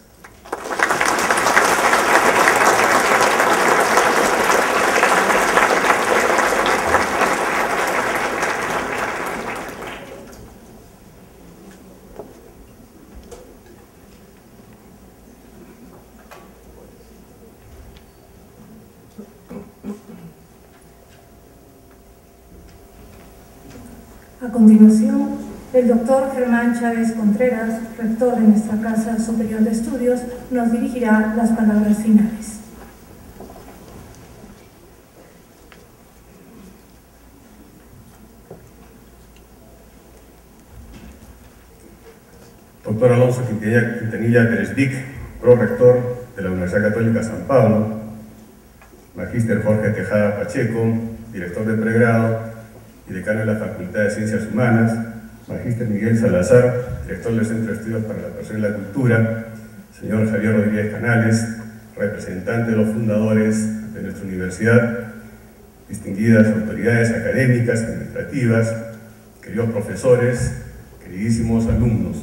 A continuación, el doctor Germán Chávez Contreras, rector de nuestra Casa Superior de Estudios, nos dirigirá las palabras finales. Doctor Alonso Quintanilla, Quintanilla Pérez Vic, prorector de la Universidad Católica San Pablo, magíster Jorge Tejada Pacheco, director de pregrado y decano de la Facultad de Ciencias Humanas, magíster Miguel Salazar, director del Centro de Estudios para la Persona y la Cultura, señor Javier Rodríguez Canales, representante de los fundadores de nuestra universidad, distinguidas autoridades académicas, administrativas, queridos profesores, queridísimos alumnos.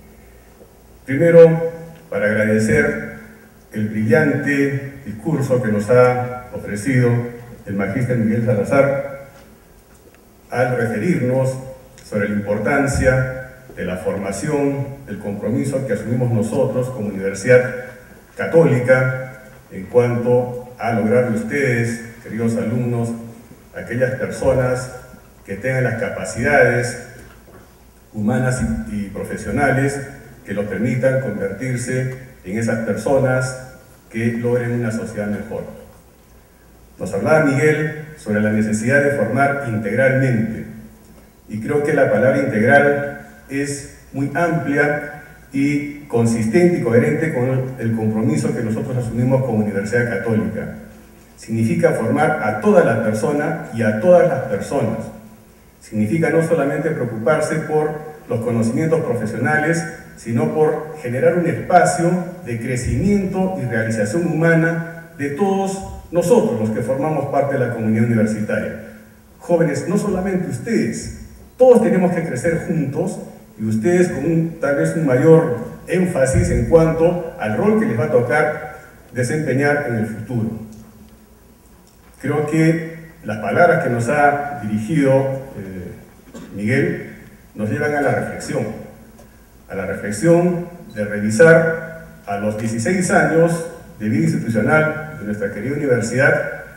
Primero, para agradecer el brillante discurso que nos ha ofrecido el magíster Miguel Salazar al referirnos sobre la importancia de la formación, el compromiso que asumimos nosotros como Universidad Católica en cuanto a lograr de ustedes, queridos alumnos, aquellas personas que tengan las capacidades humanas y, y profesionales que los permitan convertirse en esas personas que logren una sociedad mejor. Nos hablaba Miguel sobre la necesidad de formar integralmente, y creo que la palabra integral es muy amplia y consistente y coherente con el compromiso que nosotros asumimos como Universidad Católica. Significa formar a toda la persona y a todas las personas. Significa no solamente preocuparse por los conocimientos profesionales, sino por generar un espacio de crecimiento y realización humana de todos nosotros, los que formamos parte de la comunidad universitaria. Jóvenes, no solamente ustedes, todos tenemos que crecer juntos y ustedes con un, tal vez un mayor énfasis en cuanto al rol que les va a tocar desempeñar en el futuro. Creo que las palabras que nos ha dirigido eh, Miguel nos llevan a la reflexión, a la reflexión de revisar a los dieciséis años de vida institucional de nuestra querida universidad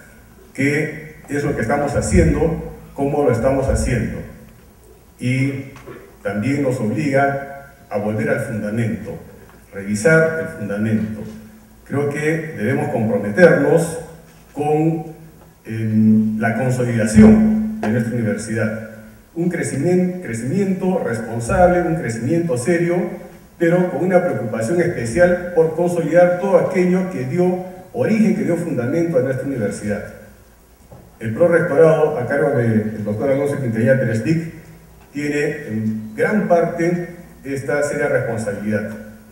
qué es lo que estamos haciendo, cómo lo estamos haciendo. Y también nos obliga a volver al fundamento, revisar el fundamento. Creo que debemos comprometernos con eh, la consolidación de nuestra universidad. Un crecimiento, crecimiento responsable, un crecimiento serio, pero con una preocupación especial por consolidar todo aquello que dio origen, que dio fundamento a nuestra universidad. El prorectorado, a cargo del doctor Alonso Quintanilla Pérez Vic, tiene en gran parte esta seria responsabilidad.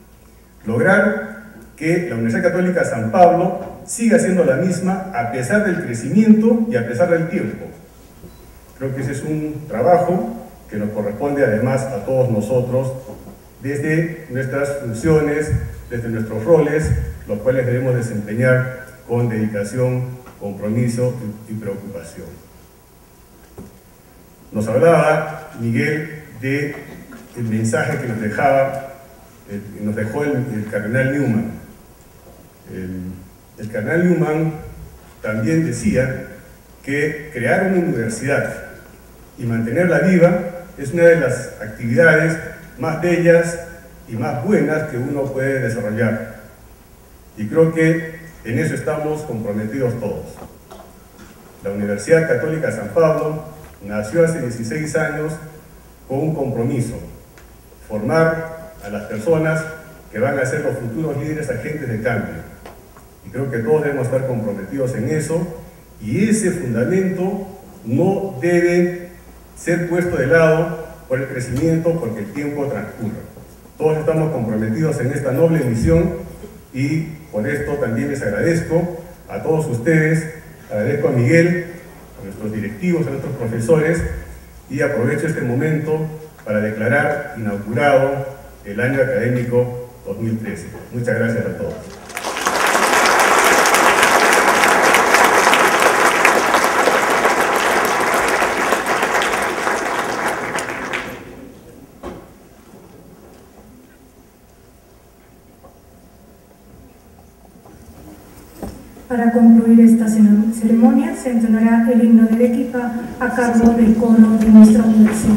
Lograr que la Universidad Católica San Pablo siga siendo la misma a pesar del crecimiento y a pesar del tiempo. Creo que ese es un trabajo que nos corresponde además a todos nosotros desde nuestras funciones, desde nuestros roles, los cuales debemos desempeñar con dedicación, compromiso y preocupación. Nos hablaba Miguel de el mensaje que nos dejaba, el, nos dejó el, el cardenal Newman. El, el cardenal Newman también decía que crear una universidad y mantenerla viva es una de las actividades más bellas y más buenas que uno puede desarrollar. Y creo que en eso estamos comprometidos todos. La Universidad Católica San Pablo nació hace dieciséis años con un compromiso: formar a las personas que van a ser los futuros líderes agentes de cambio. Y creo que todos debemos estar comprometidos en eso, y ese fundamento no debe ser puesto de lado por el crecimiento, porque el tiempo transcurre. Todos estamos comprometidos en esta noble misión, y por esto también les agradezco a todos ustedes, agradezco a Miguel, a nuestros directivos, a nuestros profesores, y aprovecho este momento para declarar inaugurado el año académico dos mil trece. Muchas gracias a todos. Para concluir esta ceremonia, se entonará el himno de Arequipa a cargo del coro de nuestra universidad.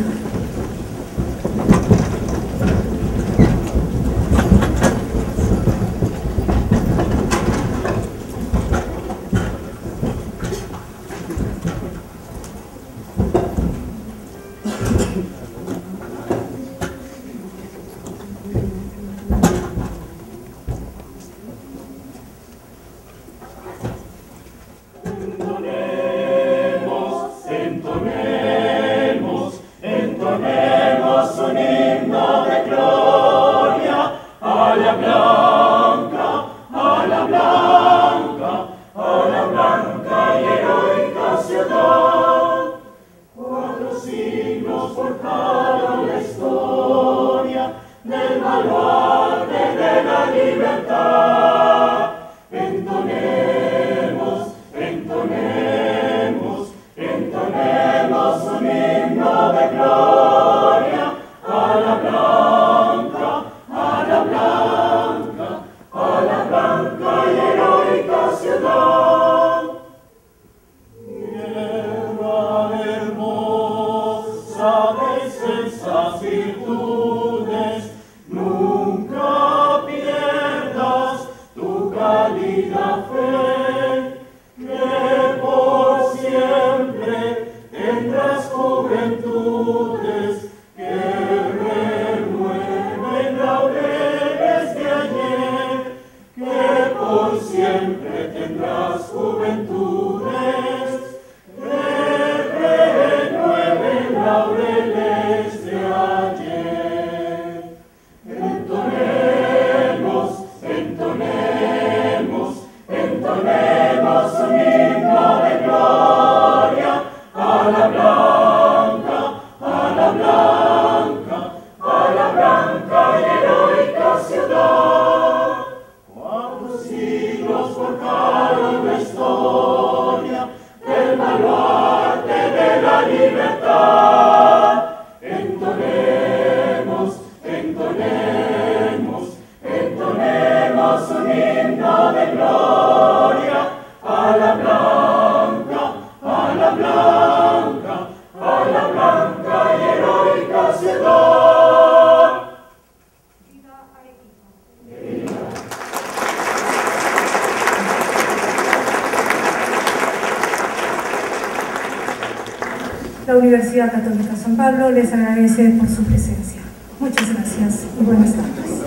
La Universidad Católica San Pablo les agradece por su presencia. Muchas gracias y buenas tardes.